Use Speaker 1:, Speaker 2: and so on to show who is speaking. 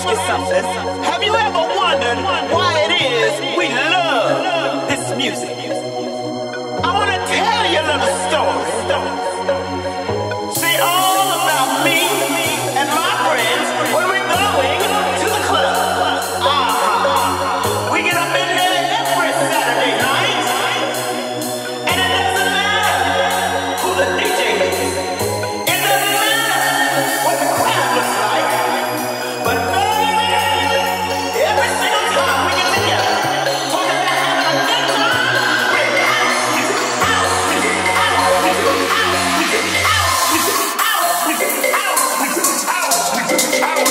Speaker 1: you something. Have you ever wondered why it is we love this music? I want to tell you a little story. See, all about me and my friends when we're going to the club. We get up in there every Saturday night, and it doesn't matter who the DJ is. It doesn't matter what the crowd looks like. But baby, every single time we get together, talking about having a good time, we're house music, house music, house music, house music, house music, house music, house music, house music, house